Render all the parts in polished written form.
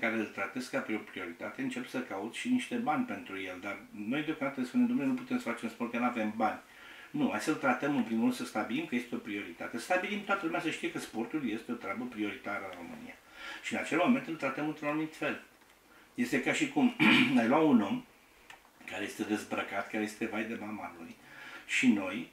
care îl tratez ca pe o prioritate, încep să caut și niște bani pentru el. Dar noi deocamdată spunem, domnule, nu putem să facem sport că nu avem bani. Nu, hai să-l tratăm în primul rând, să stabilim că este o prioritate. Stabilim toată lumea să știe că sportul este o treabă prioritară în România. Și în acel moment îl tratăm într-un anumit fel. Este ca și cum ai lua un om care este dezbrăcat, care este vai de mama lui și noi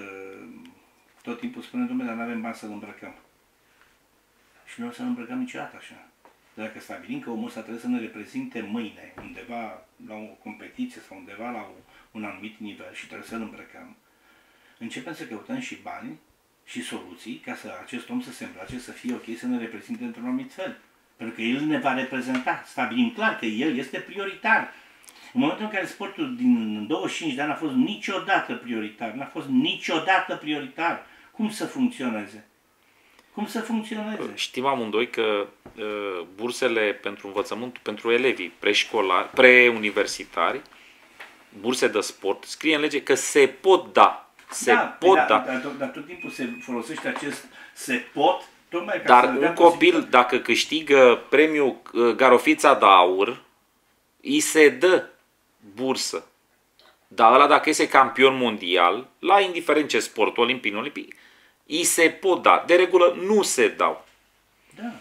tot timpul spunem, domnule, dar nu avem bani să-l îmbrăcăm. Și nu o să-l îmbrăcăm niciodată așa. Dacă stabilim că omul ăsta trebuie să ne reprezinte mâine undeva la o competiție sau undeva la un anumit nivel și trebuie să-l îmbrăcăm, începem să căutăm și bani și soluții ca să acest om să se îmbrace, să fie ok, să ne reprezinte într-un anumit fel. Pentru că el ne va reprezenta. Stabilim clar că el este prioritar. În momentul în care sportul din 25 de ani a fost niciodată prioritar, n-a fost niciodată prioritar, cum să funcționeze? Cum să funcționeze? Știm amândoi că bursele pentru învățământ, pentru elevii preșcolari, preuniversitari, burse de sport, scrie în lege că se pot da. Dar tot timpul se folosește acest se pot, tocmai ca dar un copil, dacă câștigă premiul Garofița de Aur, îi se dă bursă. Dar ăla dacă este campion mondial, la indiferent ce sport, olimpic, îi se pot da. De regulă nu se dau. Da.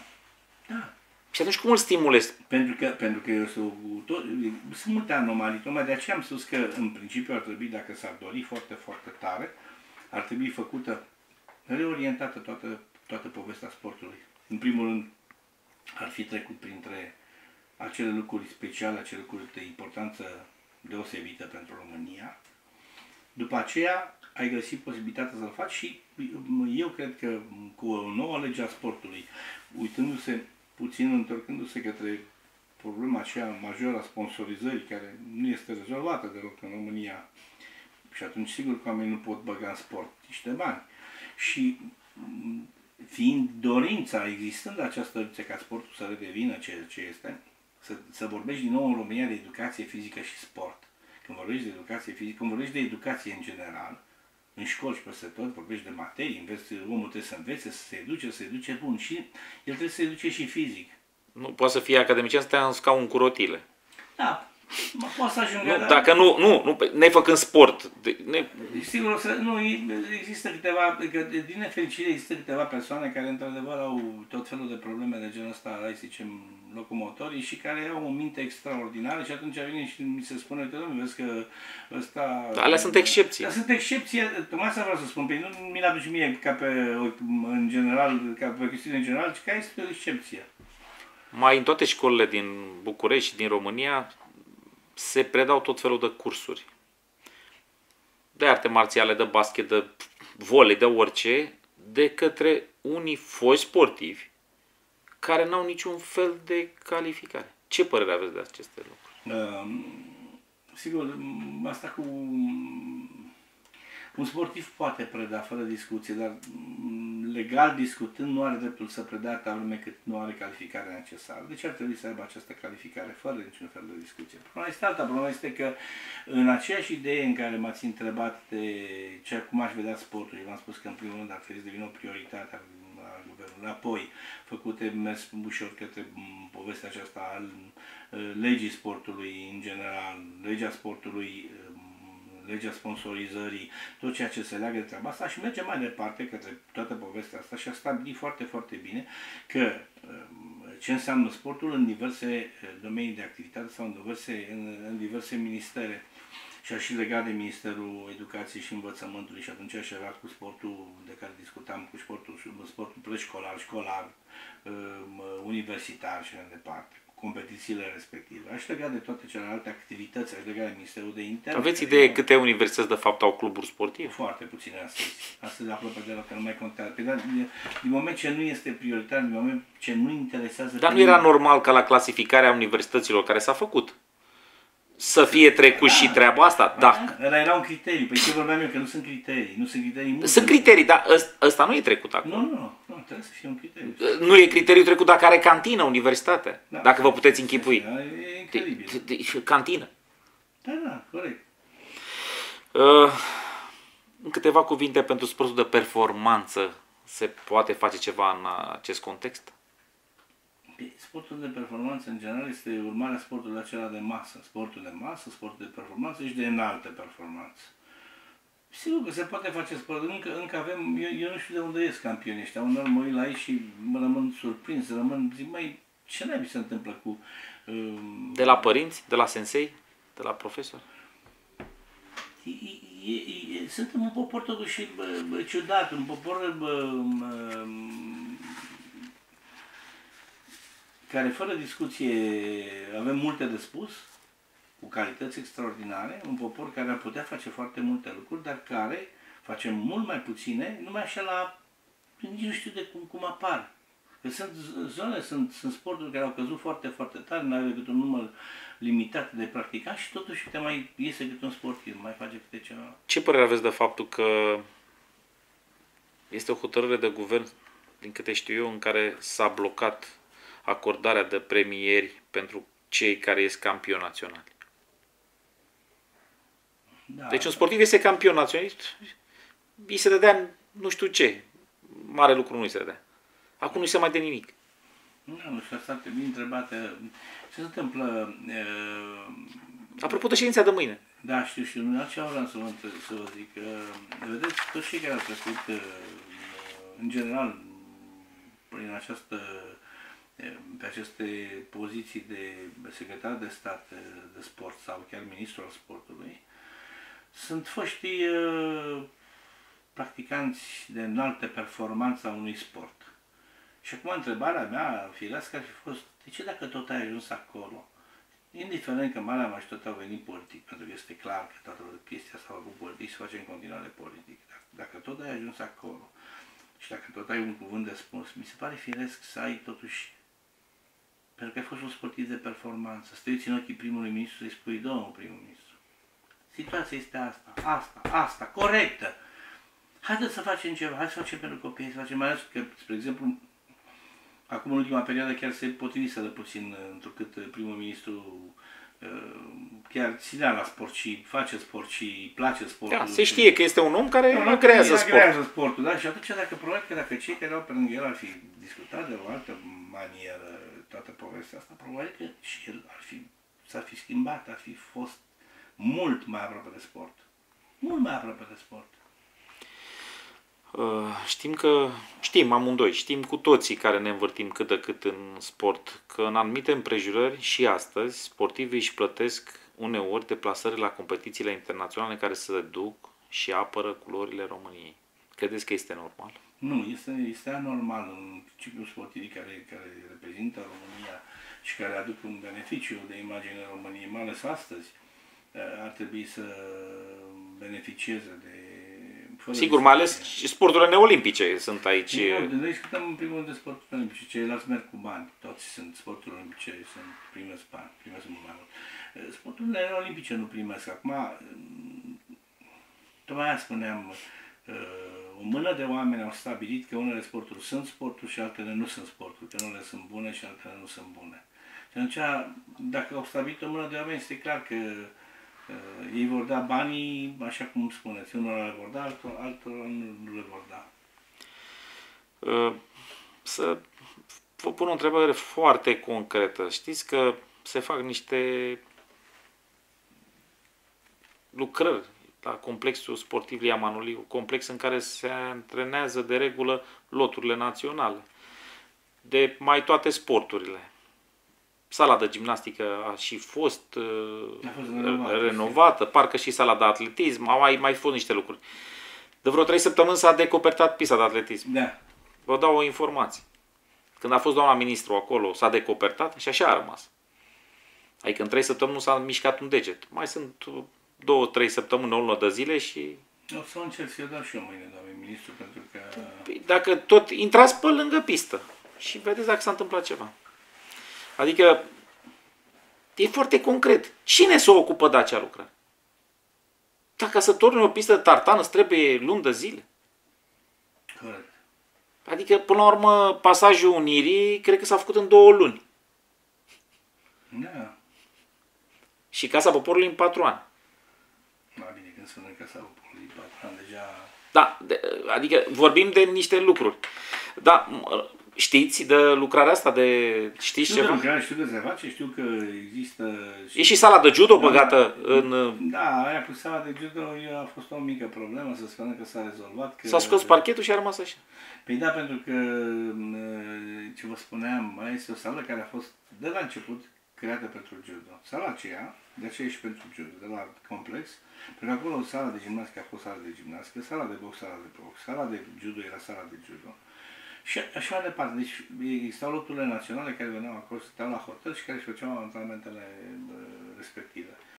Și atunci cum îl stimulezi? Pentru că sunt multe anomalii. Tocmai de aceea am spus că în principiu ar trebui, dacă s-ar dori foarte, foarte tare, ar trebui făcută, reorientată toată povestea sportului. În primul rând, ar fi trecut printre acele lucruri speciale, acele lucruri de importanță deosebită pentru România. După aceea, ai găsit posibilitatea să-l faci și eu cred că cu o nouă lege a sportului, uitându-se puțin, întorcându-se către problema aceea majoră a sponsorizării, care nu este rezolvată deloc în România, și atunci sigur că oamenii nu pot băga în sport niște bani. Și fiind dorința, existând această dorință ca sportul să redevină ce este, să vorbești din nou în România de educație fizică și sport. Când vorbești de educație fizică, când vorbești de educație în general, în școli și peste tot, vorbești de materii, omul trebuie să învețe, să se educe bun și el trebuie să se educe și fizic. Nu poate să fie academician să stea în scaun cu rotile. Da, poate să ajungă... Nu, dacă nu, nefăcând sport. Sigur, nu, există câteva, din nefericire există câteva persoane care într-adevăr au tot felul de probleme de genul ăsta, hai să zicem, locomotorii și care au o minte extraordinară și atunci vine și mi se spune că, domnule, vezi că ăsta... Alea sunt excepții. Dar sunt excepții, tocmai asta vreau să spun, pentru nu mi-l aduce mie ca pe, în general, ca pe chestiune în general, ci că este o excepție. Mai în toate școlile din București și din România se predau tot felul de cursuri. De arte marțiale, de basket, de volei, de orice, de către unii foști sportivi care n-au niciun fel de calificare. Ce părere aveți de aceste lucruri? Sigur, asta cu... Un sportiv poate preda fără discuție, dar legal discutând nu are dreptul să predea atâta lume cât nu are calificarea necesară. Deci ar trebui să aibă această calificare fără niciun fel de discuție. Problema este alta. Problema este că în aceeași idee în care m-ați întrebat de cum aș vedea sportul, eu v-am spus că în primul rând ar trebui să devină o prioritate a guvernului. Apoi, făcute mers ușor către povestea aceasta al legii sportului în general, legea sportului, legea sponsorizării, tot ceea ce se leagă de treaba asta și merge mai departe către toată povestea asta și a stabilit foarte, foarte bine că ce înseamnă sportul în diverse domenii de activitate sau în diverse ministere. Și aș și legat de Ministerul Educației și Învățământului și atunci aș avea cu sportul de care discutam, cu sportul preșcolar, școlar, universitar și mai departe. Competițiile respective. Aș lega de toate celelalte activități, aș lega de Ministerul de Interne. Aveți idee câte universități de fapt au cluburi sportive? Foarte puține astăzi. Astăzi aproape deloc, că nu mai contează. Din moment ce nu este prioritar, din moment ce nu interesează... Dar nu era normal ca la clasificarea universităților care s-a făcut să fie trecut și treaba asta? Da. Era un criteriu. Păi ce vorbeam eu, că nu sunt criterii. Nu sunt criterii multe. Sunt criterii, dar ăsta nu e trecut acum. Nu, trebuie să fie un criteriu. Nu e criteriu trecut dacă are cantină universitatea. Da, dacă vă puteți închipui. E incredibil. Cantină. Da, corect. În câteva cuvinte pentru sportul de performanță, se poate face ceva în acest context? Sportul de performanță, în general, este urmarea sportului acela de masă. Sportul de masă, sportul de performanță și de înaltă performanță. Sigur că se poate face sport. Încă avem, eu nu știu de unde ies campionii ăștia. Unor mă uit la ei și mă rămân surprins, zic, măi, ce naibii se întâmplă cu... De la părinți, de la sensei, de la profesori? Suntem un popor totuși ciudat, un popor care fără discuție avem multe de spus, cu calități extraordinare, un popor care ar putea face foarte multe lucruri, dar care face mult mai puține, numai așa la... nici nu știu de cum apar. Că sunt zone, sunt sporturi care au căzut foarte, foarte tare, nu avem decât un număr limitat de practicanți și totuși te mai iese câte un sportiv, mai face câte ceva. Ce părere aveți de faptul că este o hotărâre de guvern, din câte știu eu, în care s-a blocat acordarea de premieri pentru cei care ies campioni naționali? Da. Deci un sportiv este campion național, îi se dădea nu știu ce, mare lucru nu îi se dădea. Acum nu se mai dă nimic. Nu știu, asta ar trebui întrebată. Ce se întâmplă... Apropo de ședința de mâine. Da, știu. În altceva vreau să vă zic. Vedeți, toți cei care au trecut, în general, pe aceste poziții de secretar de stat de sport sau chiar ministrul al sportului, sunt foști practicanți de înaltă performanță a unui sport. Și acum întrebarea mea firească ar fi fost, de ce dacă tot ai ajuns acolo? Indiferent că marea majoritate au venit politic, pentru că este clar că toată chestia s-a făcut politic și se face în continuare politic. Dacă tot ai ajuns acolo și dacă tot ai un cuvânt de spus, mi se pare firesc să ai totuși, pentru că ai fost un sportiv de performanță, să te uiți în ochii primului ministru să-i spui, domnul primul ministru, situația este asta, corectă. Haideți să facem ceva, hai să facem pentru copii, să facem, mai ales că, spre exemplu, acum în ultima perioadă chiar se potriviseră puțin, întrucât primul ministru chiar ținea la sport și face sport și îi place sportul. Da, se știe că este un om care creează sportul. Da? Și atunci, probabil că dacă cei care au pe lângă el ar fi discutat de o altă manieră toată povestea asta, probabil că și el s-ar fi schimbat, ar fi fost mult mai aproape de sport. Mult mai aproape de sport. Știm amândoi, știm cu toții care ne învârtim cât de cât în sport, că în anumite împrejurări și astăzi sportivii își plătesc uneori deplasări la competițiile internaționale care se duc și apără culorile României. Credeți că este normal? Nu, este anormal în ciclul sportiv care reprezintă România și care aduc un beneficiu de imagine României, mai ales astăzi, ar trebui să beneficieze de... Sigur, mai ales sporturile neolimpice sunt aici. Noi discutăm în primul rând de sporturile olimpice, ceilalți merg cu bani, toți sunt sporturile olimpice, primesc bani, primesc mult mai mult. Sporturile neolimpice nu primesc. Acum, tocmai aia spuneam, o mână de oameni au stabilit că unele sporturi sunt sporturi și altele nu sunt sporturi, că unele sunt bune și altele nu sunt bune. Și atunci, dacă au stabilit o mână de oameni, este clar că ei vor da banii, așa cum spuneți, unora le vor da, altora nu le vor da. Să vă pun o întrebare foarte concretă. Știți că se fac niște lucrări la complexul sportiv Lia Manoliu, complex în care se antrenează de regulă loturile naționale, de mai toate sporturile. Sala de gimnastică a și fost renovată, parcă și sala de atletism, au mai fost niște lucruri. De vreo 3 săptămâni s-a decopertat pista de atletism. Da. Vă dau o informație. Când a fost doamna ministru acolo, s-a decopertat și așa a rămas. Adică în 3 săptămâni nu s-a mișcat un deget. Mai sunt 2-3 săptămâni, o lună de zile și... O să încerc să-i dau și eu mâine, doamne ministru, pentru că... Dacă tot intrați pe lângă pistă și vedeți dacă s-a întâmplat ceva. Adică e foarte concret. Cine se ocupă de acea lucrare? Dacă să torni o pistă de tartan îți trebuie luni de zile. Corect. Adică, până la urmă, pasajul Unirii, cred că s-a făcut în 2 luni. Da. Și Casa Poporului în 4 ani. Mai bine când spunem Casa Poporului în 4 ani, deja... Da, adică vorbim de niște lucruri. Da, Știți de lucrarea asta? Știți Știu ceva? știu că se face, știu că există... E și sala de judo băgată în... Da, aia cu sala de judo a fost o mică problemă, să spunem că s-a rezolvat. Că... S-a scos parchetul și a rămas așa. Păi da, pentru că, ce vă spuneam, mai este o sală care a fost de la început creată pentru judo. Sala aceea, de aceea e și pentru judo, de la complex, pentru că acolo sala de gimnastică a fost sala de gimnastică, sala de box, sala de box, sala de judo era sala de judo. Și așa mai departe. Deci existau loturile naționale care veneau acolo, stăteau la hotel și care își făceau antrenamentele respective.